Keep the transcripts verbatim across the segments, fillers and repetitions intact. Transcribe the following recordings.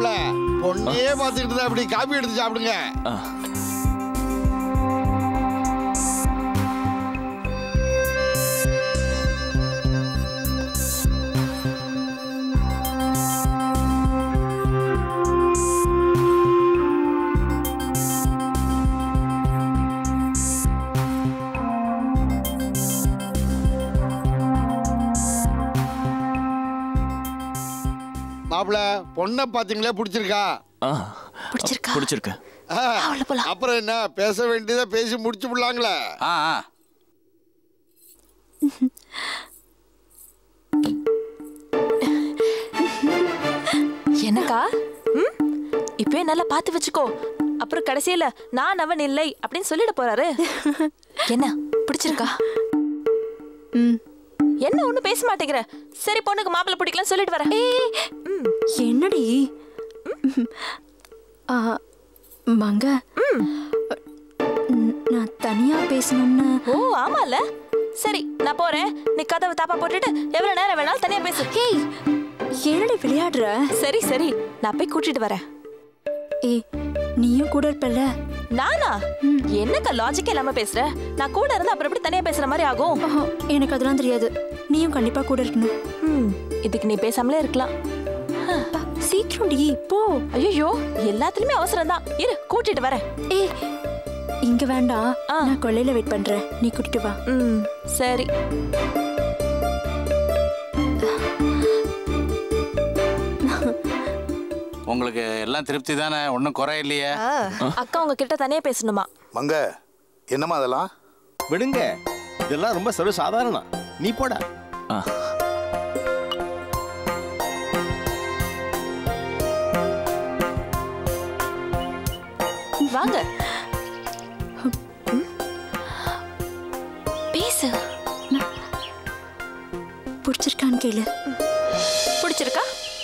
மாப்பிள்ள பொண்ணையே பார்த்துக்கிட்டு தான் அப்படி காப்பி எடுத்து சாப்பிடுங்க. மாப்பிள்ள பொண்ணை பாத்தீங்களா? பிடிச்சிருக்கா? பிடிச்சிருக்கா? பிடிச்சிருக்கு. அப்புறம் என்ன பேச வேண்டியதை பேசி முடிச்சு விடலாங்களே. என்னக்கா? இப்பவே நல்லா பார்த்து வச்சுக்கோ. அப்புறம் கடைசியில நான் அவன் இல்லை அப்படின்னு சொல்லிட போறாரு. என்ன பிடிச்சிருக்கா? என்ன ஒண்ணு பேச மாட்டேங்கிற? சரி பொண்ணுக்கு மாப்பிள்ளை பிடிக்கலாம் சொல்லிட்டு வரேன். என்னடி மங்க, நான் தனியா பேசணும்னு. ஓ ஆமால. சரி நான் போறேன். நீ கதவை தாப்பா போட்டுட்டு எவ்வளவு நேரம் வேணாலும் தனியா பேசு. ஏய் என்னடி விளையாடுற? சரி சரி நான் போய் கூட்டிட்டு வரேன். ஏய் நீயும் கூட இருப்பல்ல? நானா? என்னக்கா லாஜிக்கே இல்லாம பேசுற? நான் கூட இருந்தா அப்புறம் எப்படி தனியா பேசுற மாதிரி ஆகும்? எனக்கு அதெல்லாம் தெரியாது. நீயும் கண்டிப்பா கூட இருக்கணும். இதுக்கு நீ பேசாமலே இருக்கலாம். சீக்கிரம் டி போ. ஐயோ எல்லாத்துலயுமே அவசரம் தான். இரு கூட்டிட்டு வரேன். ஏய் இங்க வேண்டாம், நான் கொல்லையில வெயிட் பண்றேன். நீ கூட்டிட்டு வா. ம் சரி. உங்களுக்கு எல்லாம் திருப்தி தானே? ஒன்றும் குறை இல்லையே? அக்கா உங்ககிட்ட தனியா பேசணுமா? மங்க என்னமா அதெல்லாம்? விடுங்க, இதெல்லாம் ரொம்ப சர்வ சாதாரணம். நீ போடா. வாங்க பேசு. பிடிச்சிருக்கான்னு கேளு. பிடிச்சிருக்கா?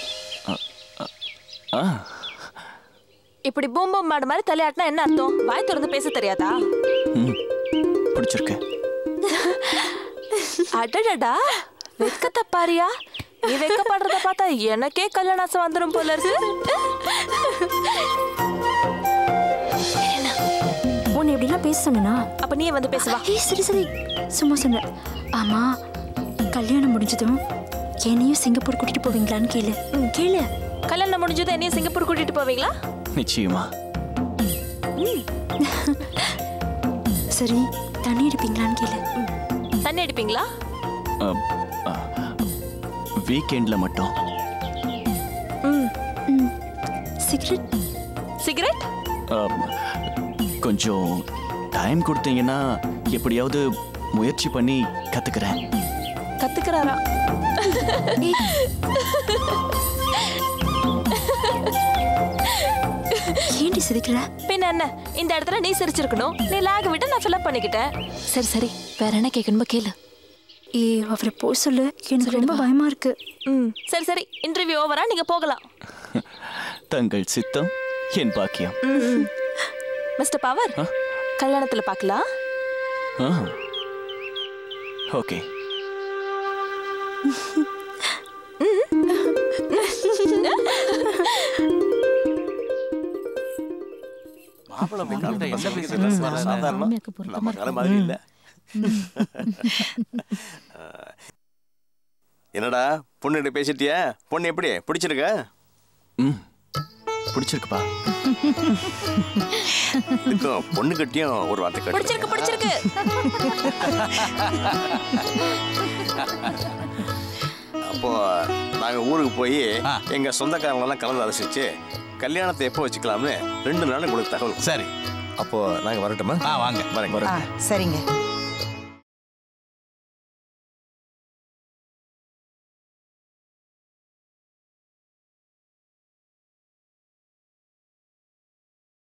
இப்படி பூம் பூம் மாடு மாதிரி தலையாட்டினா என்ன அர்த்தம்? வாய் திறந்து பேச தெரியாதா? பிடிச்சிருக்கு. அடடடா வெக்கத்தை பாரியா. நீ வெக்கப்படுறத பார்த்தா எனக்கே கல்யாணம் வந்துடும் போல இருக்கு. உன்னை எப்படிலாம் பேச சொன்னா? அப்ப நீ வந்து பேசுவா. சரி சரி சும்மா சொன்ன. ஆமா கல்யாணம் முடிஞ்சதும் என்னையும் சிங்கப்பூர் கூட்டிட்டு போவீங்களான்னு கேளு. கேளு. கல்யாணம் முடிஞ்சதும் என்னையும் சிங்கப்பூர் கூட்டிட்டு போவீங்களா? நிச்சயமா. சரி தண்ணி அடிப்பீங்களான்னு கேளு. தண்ணி அடிப்பீங்களா? வீக்கெண்ட்ல மட்டும். சிகரெட்? சிகரெட் கொஞ்சம் டைம் கொடுத்தீங்கன்னா எப்படியாவது முயற்சி பண்ணி கத்துக்கிறேன். கத்துக்கிறாரா? ஏண்டி சிரிக்கிற? பின்ன என்ன, இந்த இடத்துல நீ சிரிச்சிருக்கணும். நீ லாக விட்டு நான் ஃபில் பண்ணிக்கிட்டேன். சரி சரி வேற என்ன கேட்கணுமோ கேளு. ஏ அவரை போ சொல்லு, எனக்கு ரொம்ப பயமா இருக்கு. ம் சரி சரி இன்டர்வியூ ஓவரா நீங்க போகலாம். தங்கள் சித்தம் என் பாக்கியம். மிஸ்டர் பவர், கல்யாணத்துல பார்க்கலாம். ஓகே. மாப்பிள்ளை பொண்ணுகிட்ட என்ன பேசுறது? சாதாரண நம்ம காலம் மாதிரி இல்ல. என்னடா பொண்ணுகிட்ட பேசிட்டியா? பொண்ணு எப்படி பிடிச்சிருக்க? ம் பிடிச்சிருக்குப்பா. பொண்ணு கட்டியும் ஒரு வார்த்தை பிடிச்சிருக்கு பிடிச்சிருக்கு. அப்போ நாங்க ஊருக்கு போய் எங்க சொந்தக்காரங்க எல்லாம் கலந்து அலசிச்சு கல்யாணத்தை எப்போ வச்சுக்கலாம்னு ரெண்டு நாள் உங்களுக்கு தகவல். சரி அப்போ நாங்க வரட்டுமா? வாங்க வரேங்க. சரிங்க.